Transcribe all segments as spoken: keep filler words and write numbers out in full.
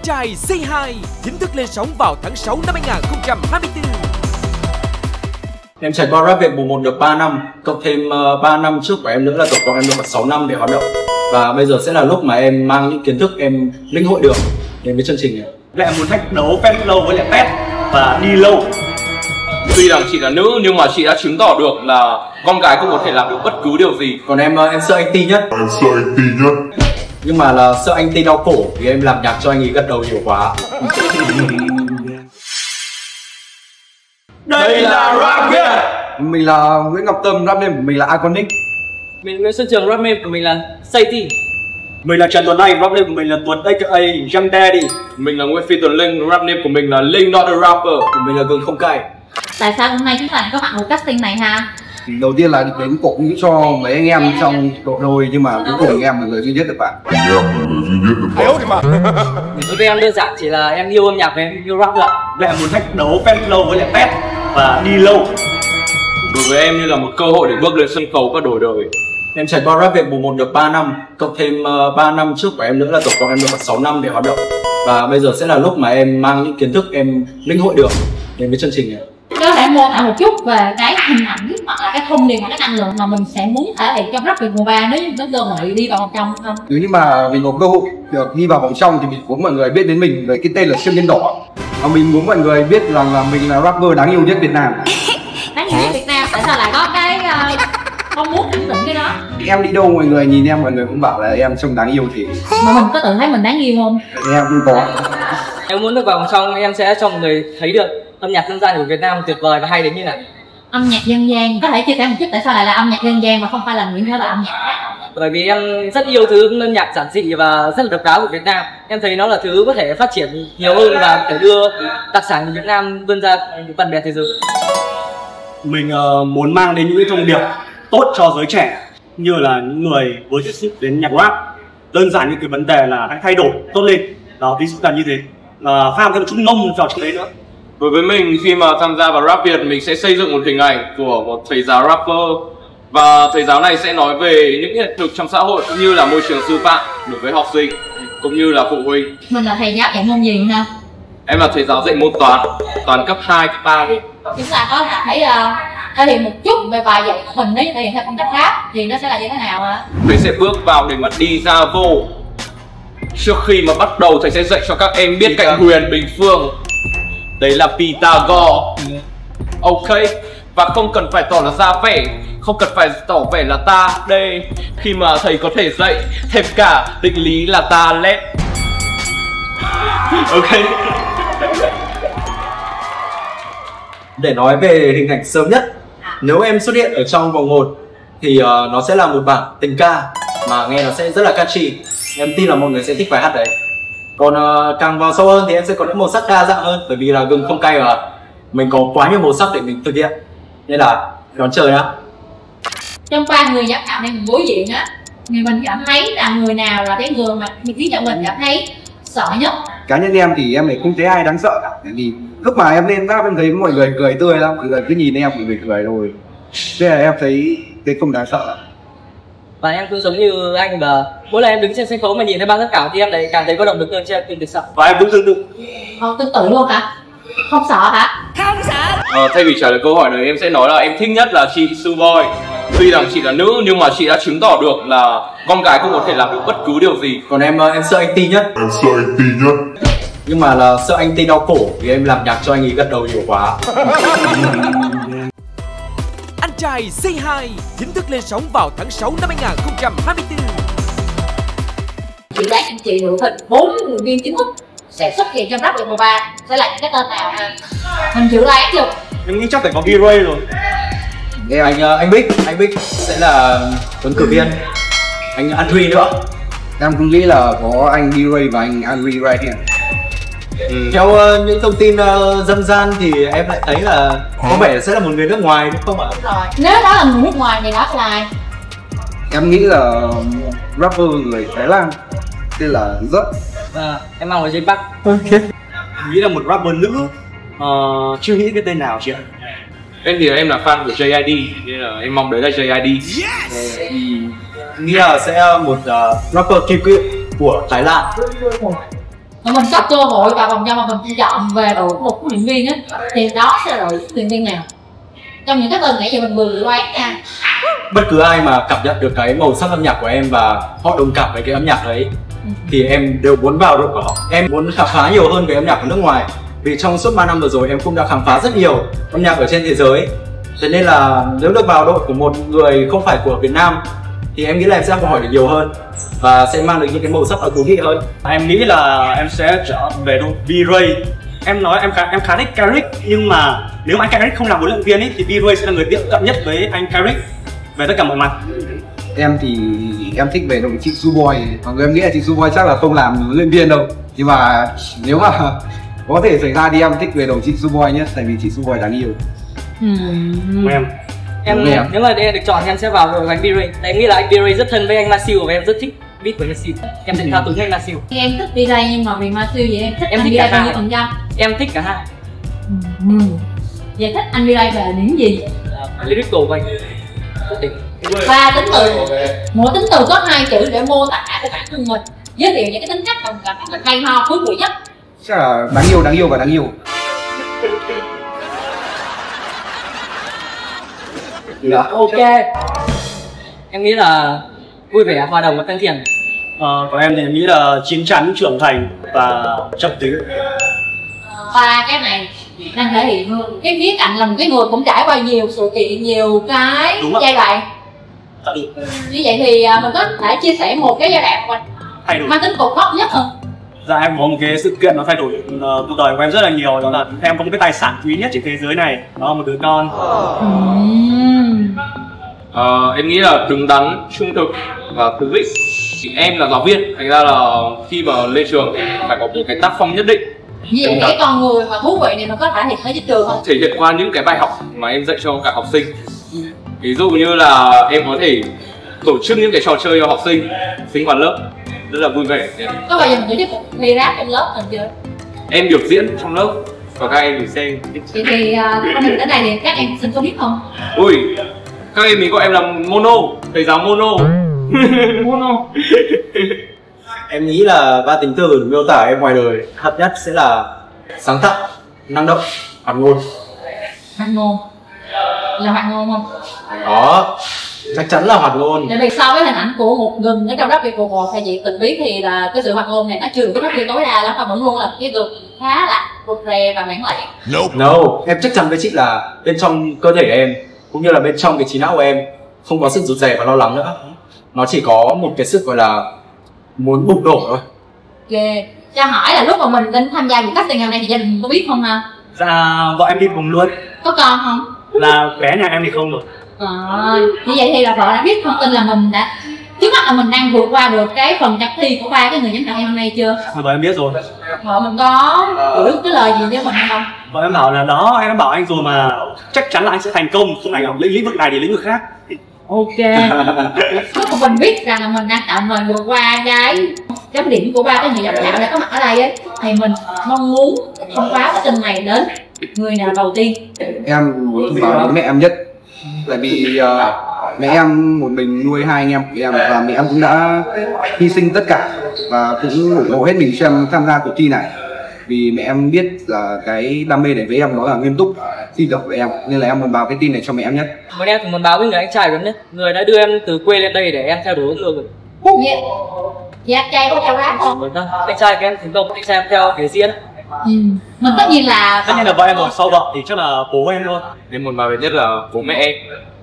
trai Say Hi chính thức lên sóng vào tháng sáu năm hai nghìn không trăm hai mươi tư. Em trải qua rap Việt mùa một được ba năm, cộng thêm uh, ba năm trước của em nữa là tổng cộng em được sáu năm để hoạt động. Và bây giờ sẽ là lúc mà em mang những kiến thức em lĩnh hội được đến với chương trình này. Lại muốn thách đấu pet lâu với lại pet và đi lâu. Tuy rằng chị là nữ nhưng mà chị đã chứng tỏ được là con gái cũng có thể làm được bất cứ điều gì. Còn em em sợ anh Ti nhất. Em sợ anh Ti nhất. Nhưng mà là sợ anh Ti đau cổ vì em làm nhạc cho anh ấy gật đầu nhiều quá. Đây là rap Việt. Mình là Nguyễn Ngọc Tâm, rap name của mình là Iconic. Mình Nguyễn Xuân Trường, rap name của mình là Say Ti. Mình là Trần Tuấn Anh, rap name của mình là Tuấn a ca a Young Daddy. Mình là Nguyễn Phi Tuấn Linh, rap name của mình là Linh Not a Rapper. Của mình là Gừng Không Cay. Tại sao hôm nay chúng ta có mặt một casting này ha? Đầu tiên là đến cổ vũ cho mấy anh em trong đội đôi, nhưng mà cuối cùng anh em là người duy nhất được bạn. Anh em là người duy nhất được bạn. Đối với em đơn giản chỉ là em yêu âm nhạc và em yêu rap thôi ạ. Lại muốn thách đấu pet lâu với lại pet và đi lâu. Đối với em như là một cơ hội để bước lên sân khấu và đổi đời. Em trải qua rap Việt mùa một được ba năm, cộng thêm uh, ba năm trước của em nữa là tổng cộng em được sáu năm để hoạt động. Và bây giờ sẽ là lúc mà em mang những kiến thức em lĩnh hội được đến với chương trình này. Có thể mô tả một chút về cái hình ảnh hoặc là cái thông điệp hoặc cái năng lượng mà mình sẽ muốn thể hiện trong rap Việt mùa ba nếu như có cơ hội đi vào vòng trong không? Nếu như mà mình có cơ hội được đi vào vòng trong thì mình muốn mọi người biết đến mình với cái tên là Siêu Nhân Đỏ. Và mình muốn mọi người biết rằng là mình là rapper đáng yêu nhất Việt Nam. Đáng yêu nhất Việt Nam, tại sao lại có cái uh, không muốn khẳng định cái đó? Em đi đâu mọi người nhìn em mọi người cũng bảo là em trông đáng yêu thì mà mình có tự thấy mình đáng yêu không? Em cũng có. Em muốn được vào vòng trong em sẽ cho mọi người thấy được âm nhạc dân gian của Việt Nam tuyệt vời và hay đến như này. Âm nhạc dân gian, có thể chia sẻ một chút tại sao lại là âm nhạc dân gian mà không phải là những thể loại âm nhạc? Bởi vì em rất yêu thứ âm nhạc giản dị và rất là độc đáo của Việt Nam. Em thấy nó là thứ có thể phát triển nhiều hơn và để đưa đặc sản của Việt Nam vươn ra bạn bè thế giới. Mình uh, muốn mang đến những thông điệp tốt cho giới trẻ, như là những người với tiếp xúc đến nhạc rap. Đơn giản như cái vấn đề là hãy thay đổi tốt lên. Đó, ví dụ là như thế. Uh, pha thêm một chút nông vào trong đấy nữa. Đối với mình, khi mà tham gia vào rap Việt, mình sẽ xây dựng một hình ảnh của một thầy giáo rapper. Và thầy giáo này sẽ nói về những hiện thực trong xã hội cũng như là môi trường sư phạm đối với học sinh cũng như là phụ huynh. Mình là thầy giáo dạy môn gì ha? Em là thầy giáo dạy môn toán, toán cấp hai, cấp ba đi. Chúng ta có thể uh, thể hiện một chút về bài dạy hình đấy, thể hiện theo phong cách rap thì nó sẽ là như thế nào ạ? Thầy sẽ bước vào để mà đi ra vô. Trước khi mà bắt đầu, thầy sẽ dạy cho các em biết cạnh huyền bình phương. Đấy là Pythagore. Ok, và không cần phải tỏ là ra vẻ, không cần phải tỏ vẻ là ta đây. Khi mà thầy có thể dạy thêm cả định lý là ta lét. Ok. Để nói về hình ảnh sớm nhất, nếu em xuất hiện ở trong vòng một thì uh, nó sẽ là một bản tình ca mà nghe nó sẽ rất là catchy. Em tin là mọi người sẽ thích bài hát đấy. Còn uh, càng vào sâu hơn thì em sẽ có những màu sắc đa dạng hơn, bởi vì là Gừng Không Cay mà mình có quá nhiều màu sắc để mình thực hiện, nên là đón chờ nhá. Trong ba người giám khảo này mình đối diện á, người mình cảm thấy là người nào là cái người mà khiến cho mình cảm thấy sợ nhất? Cá nhân em thì em lại không thấy ai đáng sợ cả, bởi vì lúc mà em lên rap em thấy mọi người cười tươi lắm, mọi người cứ nhìn em mọi người cười rồi, thế là em thấy cái không đáng sợ. Và em cũng giống như anh, và mỗi lần em đứng trên sân khấu mà nhìn thấy ban giám khảo thì em lại càng thấy có động lực hơn chứ em không được sợ. Và em cũng tương tự. Ờ, tương tự luôn hả? Không sợ hả? Không sợ. Ờ, thay vì trả lời câu hỏi này, em sẽ nói là em thích nhất là chị Su Boy. Tuy rằng chị là nữ nhưng mà chị đã chứng tỏ được là con gái cũng có thể làm được bất cứ điều gì. Còn em em sợ anh Ti nhất. Em sợ anh Ti nhất. Nhưng mà là sợ anh Ti đau cổ vì em làm nhạc cho anh ấy gật đầu nhiều quá. Anh trai Say Hi chính thức lên sóng vào tháng sáu năm hai nghìn không trăm hai mươi tư. Chị đoán anh chị được hình bốn người viên chính thức sẽ xuất hiện trong rap Việt mùa ba sẽ là những cái tên nào ha? Mình dự đoán chưa? Em nghĩ chắc phải có G-Ray rồi. Nghe anh anh Bích, anh Bích sẽ là ứng cử viên. Anh Andrew nữa. Em cũng nghĩ là có anh D-Ray và anh Andrew right here. Ừ. Theo uh, những thông tin uh, dân gian thì em lại thấy là có vẻ sẽ là một người nước ngoài đúng không ạ? Đúng rồi. Nếu đó là người nước ngoài thì đó là ai? Em nghĩ là rapper người Thái Lan tên là Rất. À, em mong là J Park. Ok. Em nghĩ là một rapper nữ, uh, chưa nghĩ cái tên nào chị ạ. Em thì em là fan của J I D nên là em mong đấy là J I D. Yes. Thì nghĩ là sẽ một uh, rapper kỳ cựu của Thái Lan. mà mình có cơ hội vào vòng trong mà mình chọn về một huấn luyện viên á, thì đó sẽ là đội huấn luyện viên nào trong những cái tên nãy giờ mình vừa đoán nha. Bất cứ ai mà cảm nhận được cái màu sắc âm nhạc của em và họ đồng cảm với cái âm nhạc đấy thì em đều muốn vào đội của họ. Em muốn khám phá nhiều hơn về âm nhạc của nước ngoài, vì trong suốt ba năm vừa rồi em cũng đã khám phá rất nhiều âm nhạc ở trên thế giới. Thế nên là nếu được vào đội của một người không phải của Việt Nam thì em nghĩ là em sẽ học hỏi được nhiều hơn và sẽ mang được những cái màu sắc thú vị hơn. Em nghĩ là em sẽ trở về đội V-Ray. Em nói em khá, em khá thích Carrick, nhưng mà nếu mà anh Carrick không làm huấn luyện viên ấy thì V-Ray sẽ là người tiếp cận nhất với anh Carrick về tất cả mọi mặt. Em thì em thích về đội chị Suboy, mọi người em nghĩ là chị Suboy chắc là không làm huấn luyện viên đâu, nhưng mà nếu mà có thể xảy ra thì em thích về đội chị Suboy nhất, tại vì chị Suboy đáng yêu. Uhm. Em em em nếu mà để được chọn em sẽ vào đội của anh V-Ray. Tại em nghĩ là anh V-Ray rất thân với anh Masew và em rất thích beat của Masew. Em sẽ thao túng anh Masew. Em thích V-Ray nhưng mà vì Masew vậy em thích em anh thích V-Ray cả bao nhiêu hai. phần trăm? Em thích cả hai. Ừ. Vậy thích anh V-Ray về những gì? Uh, lyrical của anh rất đỉnh. Ba tính từ, mỗi tính từ có hai chữ để mô tả của bản thân mình, giới thiệu những cái tính cách đồng cảm mình hay ho thú vị nhất. Chắc là đáng yêu, đáng yêu và đáng yêu. Dạ. Ok. Em nghĩ là vui vẻ, hòa đồng và thân thiện. Ờ, còn em thì em nghĩ là chín chắn, trưởng thành và trầm tĩnh. Ba cái này đang thể hiện cái khía cạnh là một cái người cũng trải qua nhiều sự kiện, nhiều cái giai đoạn. Như vậy thì mình có thể chia sẻ một cái giai đoạn mình thay đổi mang tính cột mốc nhất không? Dạ em có một cái sự kiện nó thay đổi uh, cuộc đời của em rất là nhiều, đó là em có một cái tài sản quý nhất trên thế giới này, đó là một đứa con. uhm. Ờ, em nghĩ là đứng đắn, trung thực và thú vị. Em là giáo viên, thành ra là khi mà lên trường phải có một cái tác phong nhất định. Như vậy thì cái con người mà thú vị này nó có thể hiện ở trên trường không? Thể hiện qua những cái bài học mà em dạy cho cả học sinh. Ví dụ như là em có thể tổ chức những cái trò chơi cho học sinh, sinh hoạt lớp rất là vui vẻ. Có bao giờ mình tổ chức cuộc thi rap trong lớp mình chưa? Em biểu diễn trong lớp và các em thì xem. Vậy thì con hình đến này thì các em sinh có biết không? Ui, các em mình gọi em là Mono, thầy giáo Mono. Mono. Em nghĩ là ba tính từ miêu tả em ngoài đời hợp nhất sẽ là sáng tạo, năng động, hoạt ngôn. Hoạt ngôn là hoạt ngôn không? Đó, chắc chắn là hoạt ngôn. Tại vì so với hình ảnh của một gừng ở trong Rap Việt một hay chị Tình biết thì là cái sự hoạt ngôn này nó chưa được phát huy tối đa lắm, và vẫn luôn là cái gừng khá là rụt rè và mãn lệ. No, em chắc chắn với chị là bên trong cơ thể em cũng như là bên trong cái trí não của em không có sự rụt rè và lo lắng nữa. Nó chỉ có một cái sức gọi là muốn bùng nổ thôi. Ok, cho hỏi là lúc mà mình đến tham gia cuộc casting ngày này thì gia đình có biết không ha? Dạ vợ em đi cùng luôn. Có con không? Là bé nhà em thì không được. À, như vậy thì là vợ đã biết thông tin là mình đã trước mắt là mình đang vượt qua được cái phần chấm thi của ba cái người giám khảo hôm nay chưa? Vợ em biết rồi. Vợ mình có gửi cái lời gì với mình hay không? Vợ em bảo là đó, em đã bảo anh rồi mà, chắc chắn là anh sẽ thành công, không phải học lĩnh vực này thì lĩnh vực khác. Ok. Lúc mà mình biết rằng là mình đang tạm thời vượt qua cái chấm điểm của ba cái người giám khảo đã có mặt ở đây ấy, thì mình mong muốn thông báo cái tin này đến người nào đầu tiên? Em muốn thông báo đến mẹ em nhất, tại vì uh, mẹ em một mình nuôi hai anh em của em và mẹ em cũng đã hy sinh tất cả và cũng ủng hộ hết mình cho em tham gia cuộc thi này, vì mẹ em biết là cái đam mê này với em nó là nghiêm túc, tin tưởng với em, nên là em muốn báo cái tin này cho mẹ em nhất. Bọn em thì muốn báo với người anh trai của em nhất, người đã đưa em từ quê lên đây để em theo đuổi ước mơ. Dạ, dạ anh trai có theo rap không? Anh trai của em thành công, anh trai em theo nghề diễn. Ừ. Mình tất nhiên là Tất nhiên là vợ em rồi, sau vợ thì chắc là bố em thôi. Em muốn báo nhất là bố mẹ em.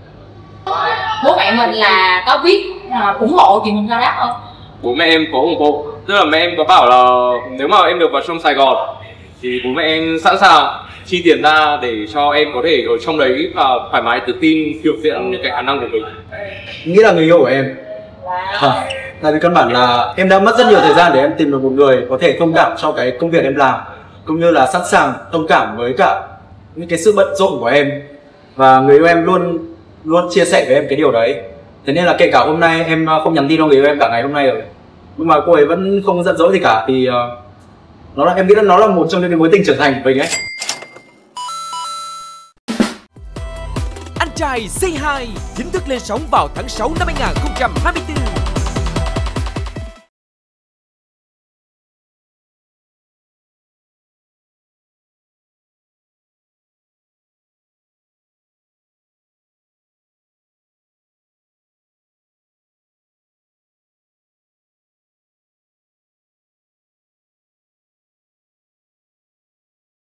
bố mẹ mình là có biết uh, ủng hộ chuyện mình ra rap không? Bố mẹ em có ủng hộ, tức là mẹ em có bảo là nếu mà em được vào trong Sài Gòn thì bố mẹ em sẵn sàng chi tiền ra để cho em có thể ở trong đấy và thoải mái tự tin biểu diễn những cái khả năng của mình. Nghĩ là người yêu của em. À, tại vì căn bản là em đã mất rất nhiều thời gian để em tìm được một người có thể thông cảm cho cái công việc em làm, cũng như là sẵn sàng thông cảm với cả những cái sự bận rộn của em, và người yêu em luôn luôn chia sẻ với em cái điều đấy. Thế nên là kể cả hôm nay em không nhắn tin cho người yêu em cả ngày hôm nay rồi, nhưng mà cô ấy vẫn không giận dỗi gì cả, thì uh, nó là em nghĩ là nó là một trong những cái mối tình trưởng thành của mình ấy. Anh trai Say Hi chính thức lên sóng vào tháng sáu năm hai nghìn không trăm hai mươi tư.